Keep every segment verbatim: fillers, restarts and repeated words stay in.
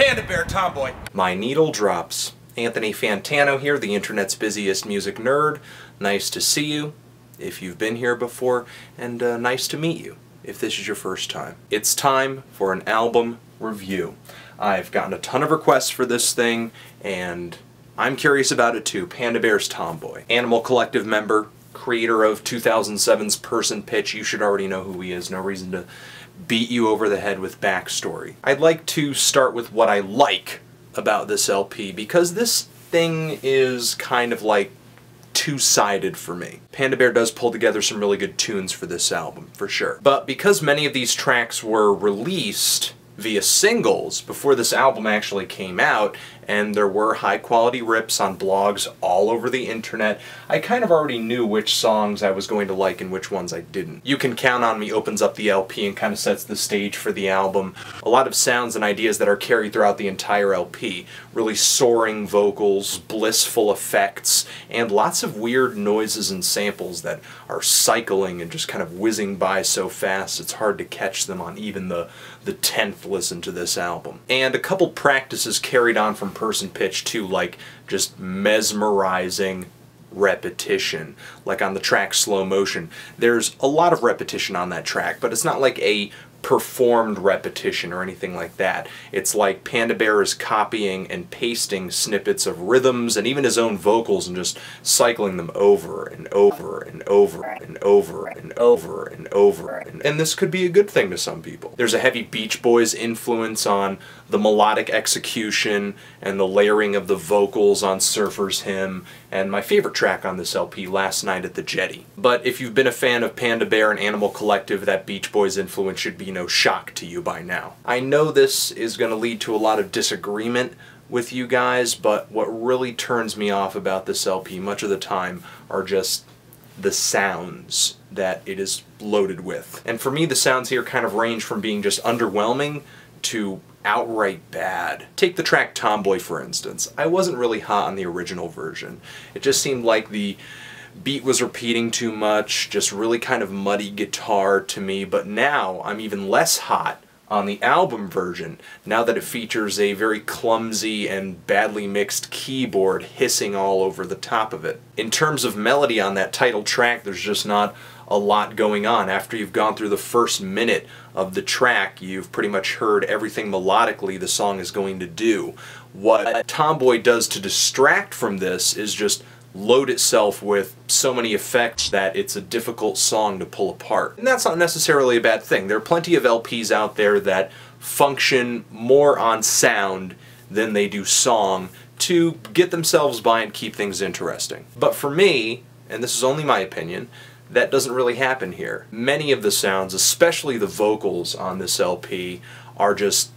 Panda Bear Tomboy. My needle drops. Anthony Fantano here, the internet's busiest music nerd. Nice to see you, if you've been here before, and uh, nice to meet you, if this is your first time. It's time for an album review. I've gotten a ton of requests for this thing, and I'm curious about it too. Panda Bear's Tomboy. Animal Collective member, creator of two thousand seven's Person Pitch. You should already know who he is. No reason to beat you over the head with backstory. I'd like to start with what I like about this L P, because this thing is kind of like two-sided for me. Panda Bear does pull together some really good tunes for this album, for sure. But because many of these tracks were released via singles before this album actually came out, and there were high-quality rips on blogs all over the internet, I kind of already knew which songs I was going to like and which ones I didn't. You Can Count on Me opens up the L P and kind of sets the stage for the album. A lot of sounds and ideas that are carried throughout the entire L P. Really soaring vocals, blissful effects, and lots of weird noises and samples that are cycling and just kind of whizzing by so fast it's hard to catch them on even the, the tenth listen to this album. And a couple practices carried on from Person Pitch too, like just mesmerizing repetition. Like on the track Slow Motion, there's a lot of repetition on that track, but it's not like a performed repetition or anything like that. It's like Panda Bear is copying and pasting snippets of rhythms and even his own vocals and just cycling them over and over and over and over and over and over. And, and this could be a good thing to some people. There's a heavy Beach Boys influence on the melodic execution and the layering of the vocals on Surfer's Hymn, and my favorite track on this L P, Last Night at the Jetty. But if you've been a fan of Panda Bear and Animal Collective, that Beach Boys influence should be no shock to you by now. I know this is going to lead to a lot of disagreement with you guys, but what really turns me off about this L P much of the time are just the sounds that it is loaded with. And for me, the sounds here kind of range from being just underwhelming to outright bad. Take the track Tomboy, for instance. I wasn't really hot on the original version. It just seemed like the beat was repeating too much, just really kind of muddy guitar to me, but now I'm even less hot on the album version, now that it features a very clumsy and badly mixed keyboard hissing all over the top of it. In terms of melody on that title track, there's just not a lot going on. After you've gone through the first minute of the track, you've pretty much heard everything melodically the song is going to do. What Tomboy does to distract from this is just load itself with so many effects that it's a difficult song to pull apart. And that's not necessarily a bad thing. There are plenty of L Ps out there that function more on sound than they do song to get themselves by and keep things interesting. But for me, and this is only my opinion, that doesn't really happen here. Many of the sounds, especially the vocals on this L P, are just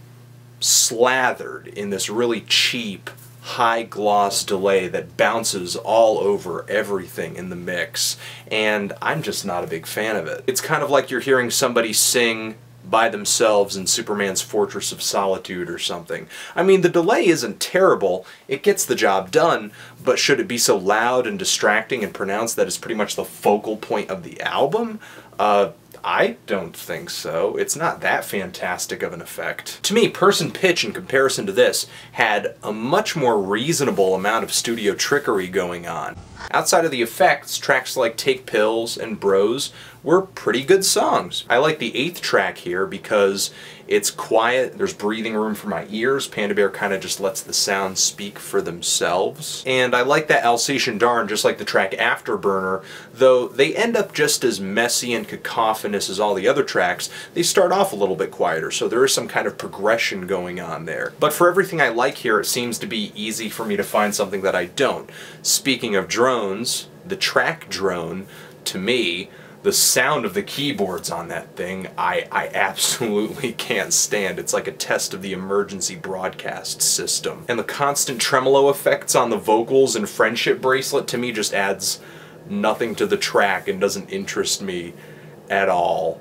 slathered in this really cheap, high gloss delay that bounces all over everything in the mix, and I'm just not a big fan of it. It's kind of like you're hearing somebody sing by themselves in Superman's Fortress of Solitude or something. I mean, the delay isn't terrible, it gets the job done, but should it be so loud and distracting and pronounced that it's pretty much the focal point of the album? Uh, I don't think so. It's not that fantastic of an effect. To me, Person Pitch, in comparison to this, had a much more reasonable amount of studio trickery going on. Outside of the effects, tracks like Take Pills and Bros were pretty good songs. I like the eighth track here because it's quiet, there's breathing room for my ears, Panda Bear kind of just lets the sounds speak for themselves. And I like that Alsatian Darn, just like the track Afterburner, though they end up just as messy and cacophonous as all the other tracks. They start off a little bit quieter, so there is some kind of progression going on there. But for everything I like here, it seems to be easy for me to find something that I don't. Speaking of drones, the track Drone, to me, the sound of the keyboards on that thing, I, I absolutely can't stand. It's like a test of the emergency broadcast system. And the constant tremolo effects on the vocals and Friendship Bracelet to me just adds nothing to the track and doesn't interest me at all.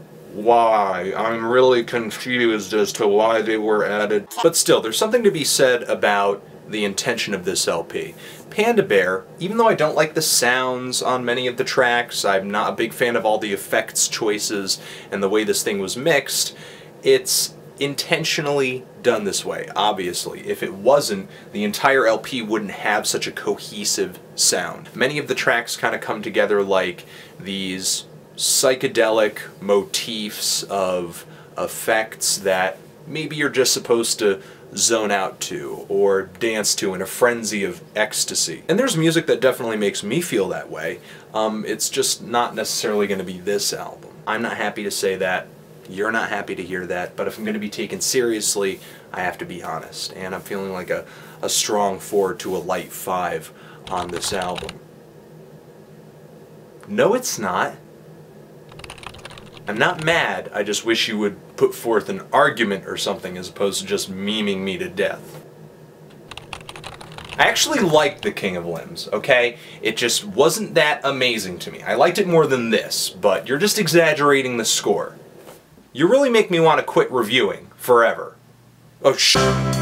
Why? I'm really confused as to why they were added. But still, there's something to be said about the intention of this L P. Panda Bear, even though I don't like the sounds on many of the tracks, I'm not a big fan of all the effects choices and the way this thing was mixed, it's intentionally done this way, obviously. If it wasn't, the entire L P wouldn't have such a cohesive sound. Many of the tracks kind of come together like these psychedelic motifs of effects that maybe you're just supposed to zone out to or dance to in a frenzy of ecstasy. And there's music that definitely makes me feel that way. Um, it's just not necessarily going to be this album. I'm not happy to say that. You're not happy to hear that. But if I'm going to be taken seriously, I have to be honest. And I'm feeling like a, a strong four to a light five on this album. No, it's not. I'm not mad, I just wish you would put forth an argument or something as opposed to just memeing me to death. I actually liked The King of Limbs, okay? It just wasn't that amazing to me. I liked it more than this, but you're just exaggerating the score. You really make me want to quit reviewing forever. Oh, sh**.